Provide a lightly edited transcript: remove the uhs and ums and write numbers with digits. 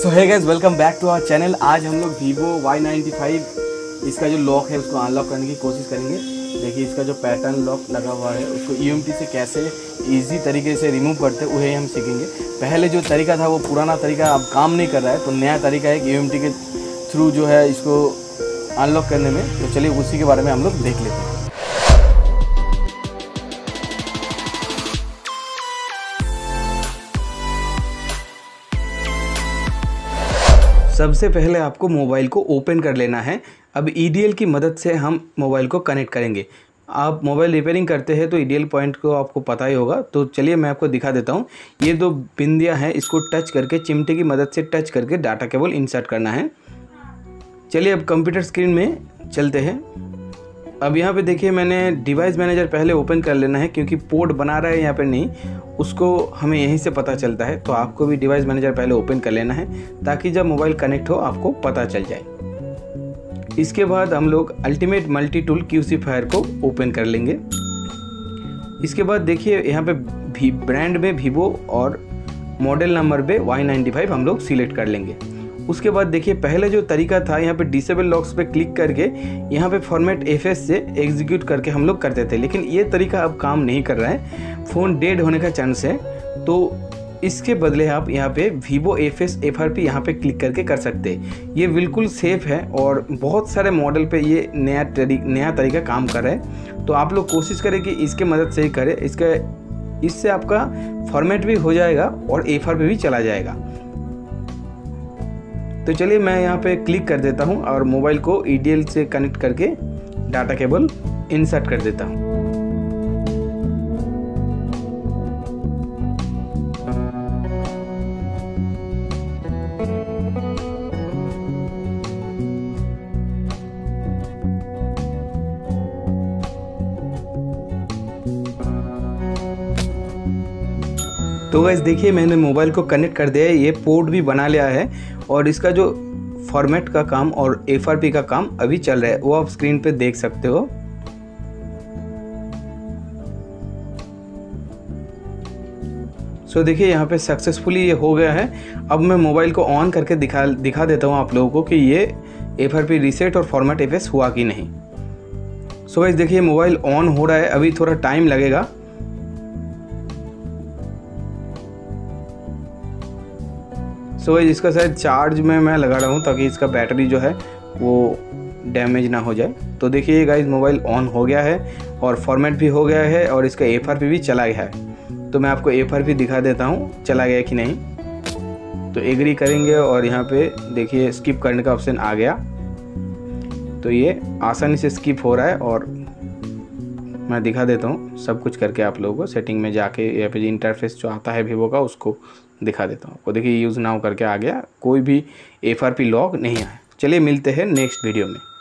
So hey guys, welcome back to our channel. आज हम लोग Vivo Y95 इसका जो लॉक है उसको अनलॉक करने की कोशिश करेंगे। देखिए इसका जो पैटर्न लॉक लगा हुआ है उसको EMT से कैसे इजी तरीके से रिमूव करते हैं वही हम सीखेंगे। पहले जो तरीका था वो पुराना तरीका अब काम नहीं कर रहा है, तो नया तरीका है कि EMT के थ्रू जो है इसको अनलॉक करने में। तो चलिए उसी के बारे में हम लोग देख लेते हैं। सबसे पहले आपको मोबाइल को ओपन कर लेना है। अब EDL की मदद से हम मोबाइल को कनेक्ट करेंगे। आप मोबाइल रिपेयरिंग करते हैं तो EDL पॉइंट को आपको पता ही होगा। तो चलिए मैं आपको दिखा देता हूँ। ये दो बिंदियाँ हैं, इसको टच करके चिमटे की मदद से टच करके डाटा केबल इंसर्ट करना है। चलिए अब कंप्यूटर स्क्रीन में चलते हैं। अब यहाँ पे देखिए मैंने डिवाइस मैनेजर पहले ओपन कर लेना है, क्योंकि पोर्ट बना रहा है यहाँ पे नहीं, उसको हमें यहीं से पता चलता है। तो आपको भी डिवाइस मैनेजर पहले ओपन कर लेना है ताकि जब मोबाइल कनेक्ट हो आपको पता चल जाए। इसके बाद हम लोग ultimate multi tool QC fire को ओपन कर लेंगे। इसके बाद देखिए यहाँ पे ब्रांड में Vivo और मॉडल नंबर पे Y95 हम लोग सिलेक्ट कर लेंगे। उसके बाद देखिए पहले जो तरीका था यहाँ पे डिसेबल लॉक्स पे क्लिक करके यहाँ पे फॉर्मेट FS से एग्जीक्यूट करके हम लोग करते थे, लेकिन ये तरीका अब काम नहीं कर रहा है। फ़ोन डेड होने का चांस है, तो इसके बदले आप यहाँ पे Vivo FS FRP यहाँ पे क्लिक करके कर सकते हैं। ये बिल्कुल सेफ़ है और बहुत सारे मॉडल पे ये नया तरीका काम कर रहा है। तो आप लोग कोशिश करें कि इसके मदद से ही करें। इससे आपका फॉर्मेट भी हो जाएगा और FRP भी चला जाएगा। तो चलिए मैं यहाँ पे क्लिक कर देता हूँ और मोबाइल को EDL से कनेक्ट करके डाटा केबल इंसर्ट कर देता हूँ। तो गाइस देखिए मैंने मोबाइल को कनेक्ट कर दिया है, ये पोर्ट भी बना लिया है और इसका जो फॉर्मेट का काम और FRP का काम अभी चल रहा है वो आप स्क्रीन पे देख सकते हो। सो देखिए यहाँ पे सक्सेसफुली ये हो गया है। अब मैं मोबाइल को ऑन करके दिखा देता हूँ आप लोगों को कि ये FRP रीसेट और फॉर्मेट FS हुआ कि नहीं। सो गाइस देखिए मोबाइल ऑन हो रहा है, अभी थोड़ा टाइम लगेगा। सो इसका शायद चार्ज में मैं लगा रहा हूँ ताकि इसका बैटरी जो है वो डैमेज ना हो जाए। तो देखिए गाइस मोबाइल ऑन हो गया है और फॉर्मेट भी हो गया है और इसका FRP भी चला गया है। तो मैं आपको FRP दिखा देता हूँ चला गया कि नहीं। तो एग्री करेंगे और यहाँ पे देखिए स्किप करने का ऑप्शन आ गया। तो ये आसानी से स्किप हो रहा है और मैं दिखा देता हूँ सब कुछ करके आप लोगों को। सेटिंग में जाके यहाँ पे इंटरफेस जो आता है Vivo का उसको दिखा देता हूँ। वो देखिए यूज़ नाउ करके आ गया, कोई भी FRP लॉक नहीं आया। चलिए मिलते हैं नेक्स्ट वीडियो में।